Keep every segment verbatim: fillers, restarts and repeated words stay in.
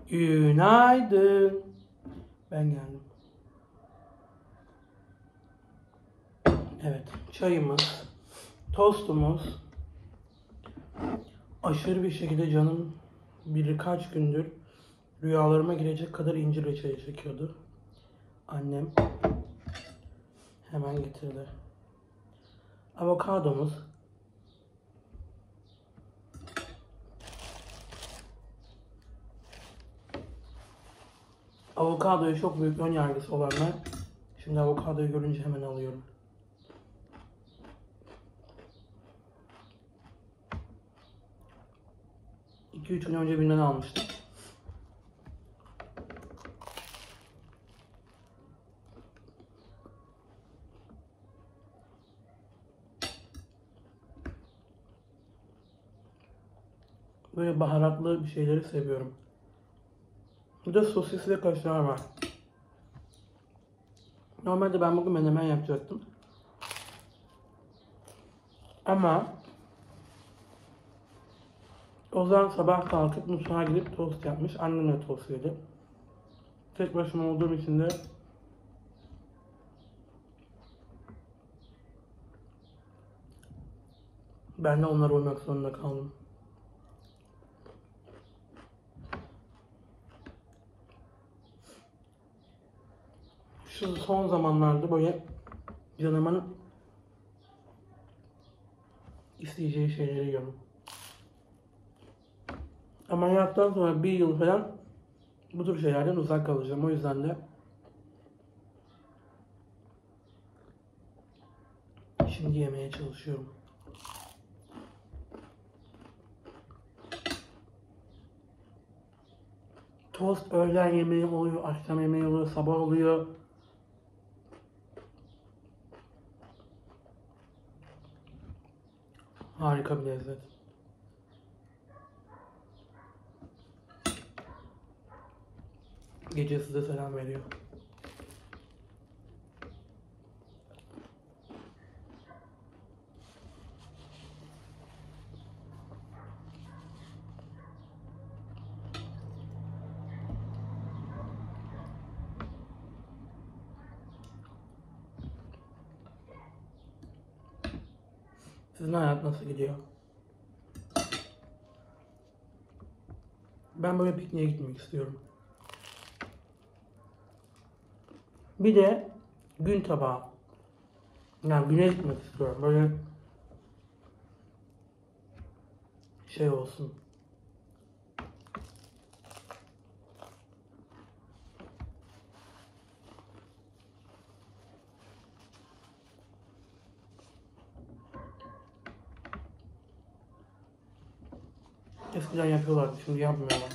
Günaydın. Ben geldim. Evet, çayımız, tostumuz. Aşırı bir şekilde canım birkaç gündür rüyalarıma girecek kadar incir reçeli çekiyordu. Annem hemen getirdi. Avokadomuz. Avokadoya çok büyük ön yargısı olanlar şimdi avokadoyu görünce hemen alıyorum. iki üç gün önce birinden almıştım. Böyle baharatlı bir şeyleri seviyorum. Bir de sosis ve kaşar var. Normalde ben bugün menemen yapacaktım. Ama Ozan sabah kalkıp mutfağa gidip tost yapmış. Annem de tost yedi. Tek başıma olduğum için de ben de onlara uymak zorunda kaldım. Şu son zamanlarda böyle canımın isteyeceği şeyleri yiyorum. Ameliyattan sonra bir yıl falan bu tür şeylerden uzak kalacağım. O yüzden de şimdi yemeye çalışıyorum. Tost öğlen yemeği oluyor, akşam yemeği oluyor, sabah oluyor. Harika bir lezzet. Gece size selam veriyor. Sizin hayat nasıl gidiyor? Ben böyle pikniğe gitmek istiyorum. Bir de gün tabağı. Yani güne gitmek istiyorum. Böyle şey olsun. Eskiden yapıyorlardı, şimdi yapmıyorlar.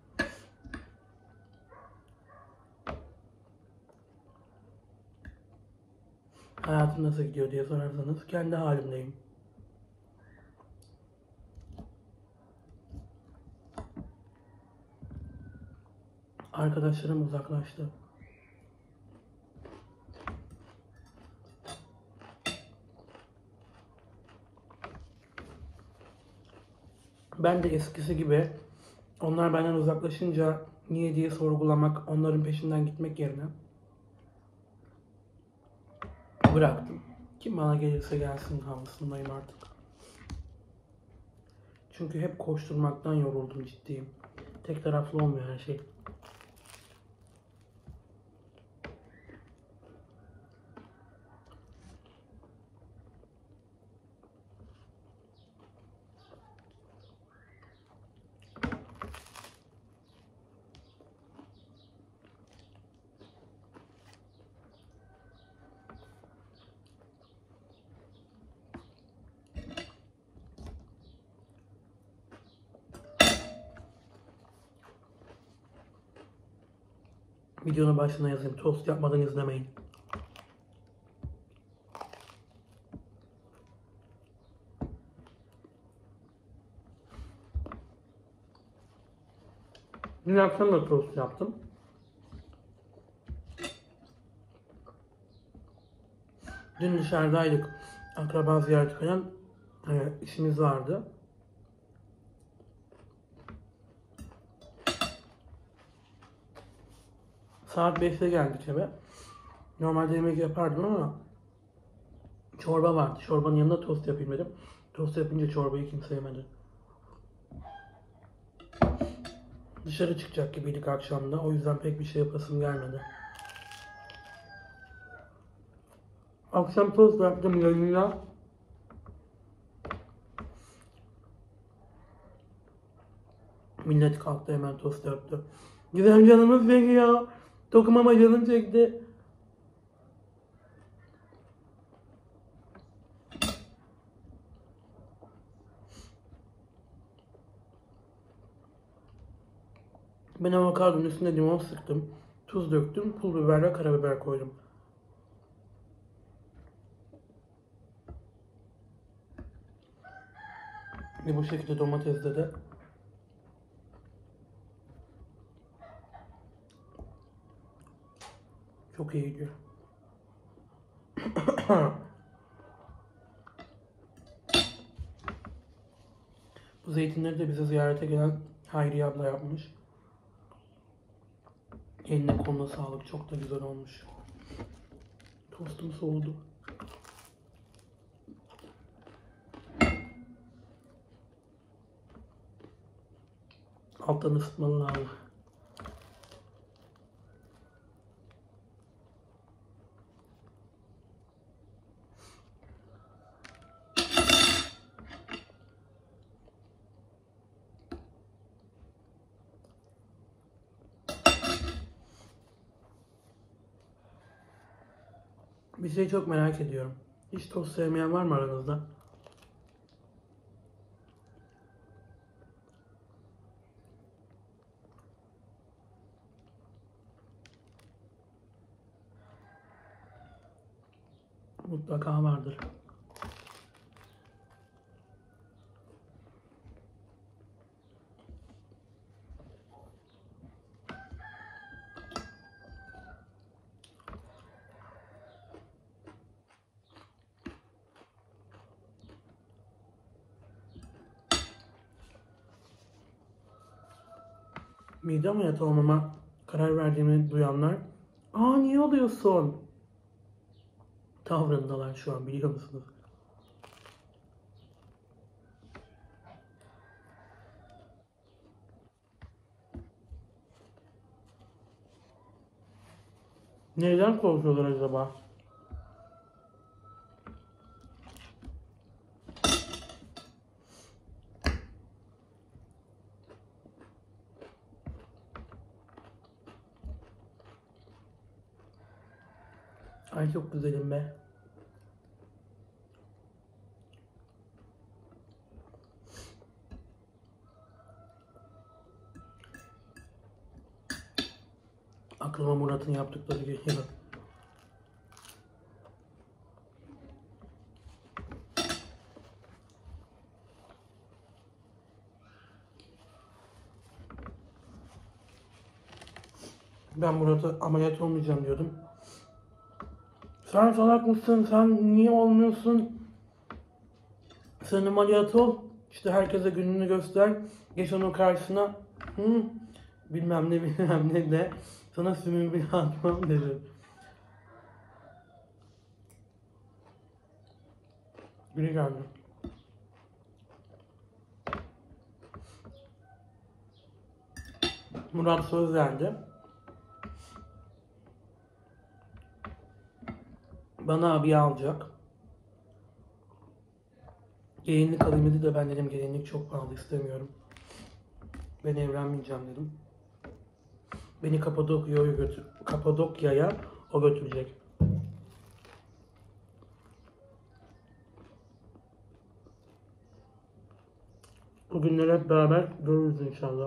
Hayatım nasıl gidiyor diye sorarsanız kendi halimdeyim. Arkadaşlarım uzaklaştı. Ben de eskisi gibi onlar benden uzaklaşınca niye diye sorgulamak, onların peşinden gitmek yerine bıraktım. Kim bana gelirse gelsin havasındayım artık. Çünkü hep koşturmaktan yoruldum, ciddiyim. Tek taraflı olmuyor her şey. Videonun başına yazayım. Tost yapmadan izlemeyin. Dün akşam da tost yaptım. Dün dışarıdaydık. Akraba ziyareti falan e, işimiz vardı. Saat beşte geldik eve. Normalde yemek yapardım ama çorba vardı. Çorbanın yanında tost yapayım dedim. Tost yapınca çorbayı kimse yemedi. Dışarı çıkacak gibiydik akşamda. O yüzden pek bir şey yapasım gelmedi. Akşam tost yaptım yayınla. Millet kalktı hemen tost yaptı. Güzel canımız çekiyor. Dokunmama canım çekti. Ben avokadonun üstüne limon sıktım. Tuz döktüm. Pul biberle karabiber koydum. Ve bu şekilde domatesle de çok iyi gidiyor. Bu zeytinleri de bize ziyarete gelen Hayriye abla yapmış. Eline koluna sağlık. Çok da güzel olmuş. Tostum soğudu. Alttan ısıtmalı lazım. Bir şey çok merak ediyorum. Hiç tost sevmeyen var mı aranızda? Mutlaka vardır. Mide ameliyatı olmama karar verdiğimi duyanlar, "Aa niye oluyorsun?" tavrındalar şu an, biliyor musunuz? Neyden korkuyorlar acaba? Ay çok güzelim be. Aklıma Murat'ın yaptıkları geliyor. Ben Murat'a ameliyat olmayacağım diyordum. Sen salak mısın? Sen niye olmuyorsun? Sen ameliyat ol. İşte herkese gününü göster. Geç onun karşısına. Hı, bilmem ne bilmem ne de. Sana sümüğü bile atmam dedi. Biri geldi. Murat söz verdi. Bana abiye alacak. Gelinlik alayım dedi de ben dedim gelinlik çok pahalı, istemiyorum. Ben evlenmeyeceğim dedim. Beni Kapadokya'ya götür, Kapadokya'ya o götürecek. O günleri hep beraber görürüz inşallah.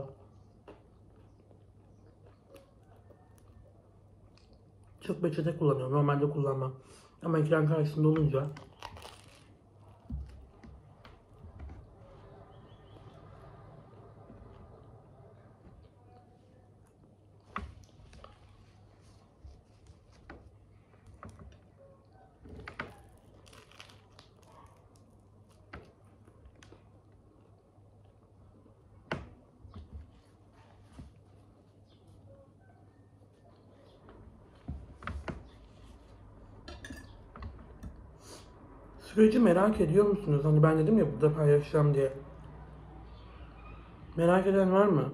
Çok peçete kullanıyorum. Normalde kullanmam. Ama ekran karşısında olunca Süreci merak ediyor musunuz? Hani ben dedim ya burada paylaşacağım diye. Merak eden var mı?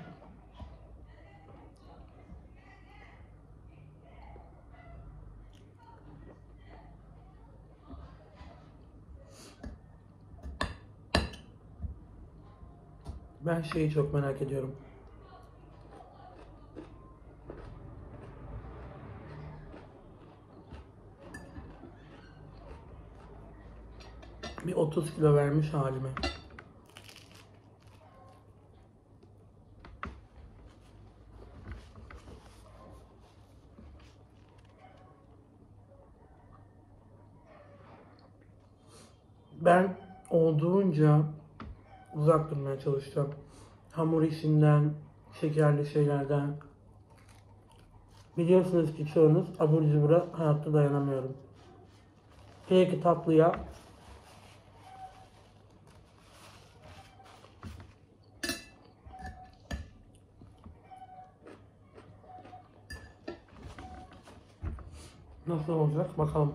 Ben şeyi çok merak ediyorum. Bir otuz kilo vermiş halime. Ben olduğunca uzak durmaya çalışacağım. Hamur işinden, şekerli şeylerden. Biliyorsunuz ki çoğunuz abur cubura hayatta dayanamıyorum. Hele ki tatlıya. Nasıl olacak bakalım.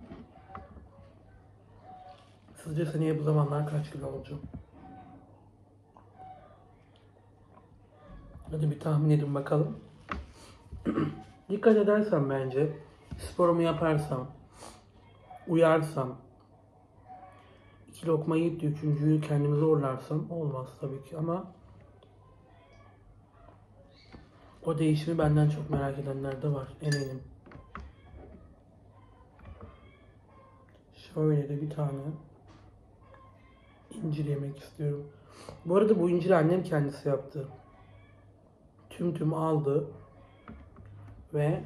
Sizce seneye bu zamanlar kaç kilo olacağım? Hadi bir tahmin edin bakalım. Dikkat edersem bence, sporumu yaparsam, uyarsam, iki lokma yiyip de üçüncüyü kendimi zorlarsam olmaz tabii ki ama o değişimi benden çok merak edenler de var eminim. Şöyle de bir tane incir yemek istiyorum. Bu arada bu inciri annem kendisi yaptı. Tüm tüm aldı ve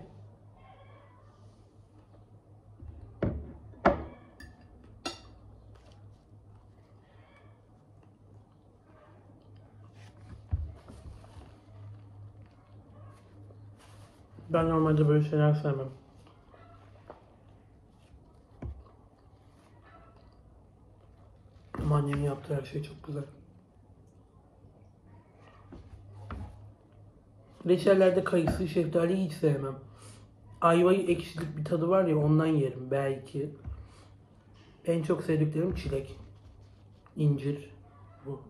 ben normalde böyle şeyler sevmem. Ama annemin yaptığı her şey çok güzel. Reçellerde kayısı, şeftaliyi hiç sevmem. Ayvayı ekşilik bir tadı var ya ondan yerim belki. En çok sevdiklerim çilek, incir, bu.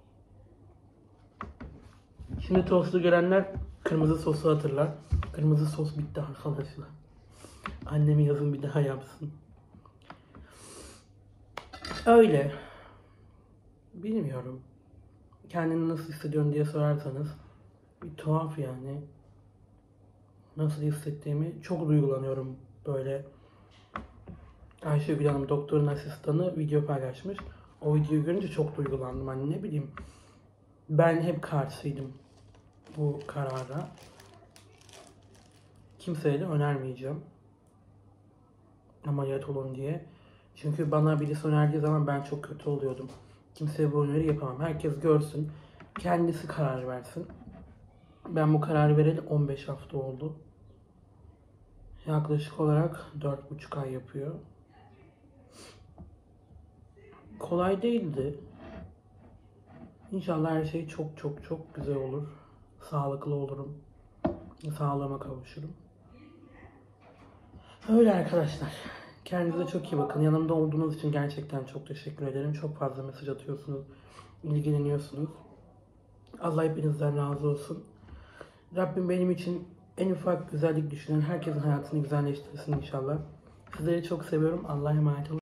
Şimdi tostu görenler kırmızı sosu hatırlar. Kırmızı sos bitti arkadaşlar. Annemi yazın bir daha yapsın. Öyle. Bilmiyorum. Kendini nasıl hissediyorsun diye sorarsanız bir tuhaf yani. Nasıl hissettiğimi çok duygulanıyorum böyle. Ayşegül Hanım doktorun asistanı video paylaşmış. O videoyu görünce çok duygulandım. Hani ne bileyim. Ben hep karşıydım bu karara. Kimseye de önermeyeceğim. Ameliyat olun diye. Çünkü bana birisi önerdiği zaman ben çok kötü oluyordum. Kimseye bu öneri yapamam. Herkes görsün. Kendisi karar versin. Ben bu kararı vereli on beş hafta oldu. Yaklaşık olarak dört buçuk ay yapıyor. Kolay değildi. İnşallah her şey çok çok çok güzel olur. Sağlıklı olurum. Sağlığıma kavuşurum. Öyle arkadaşlar. Kendinize çok iyi bakın. Yanımda olduğunuz için gerçekten çok teşekkür ederim. Çok fazla mesaj atıyorsunuz. İlgileniyorsunuz. Allah hepinizden razı olsun. Rabbim benim için en ufak güzellik düşünen herkesin hayatını güzelleştirsin inşallah. Sizleri çok seviyorum. Allah'a emanet olun.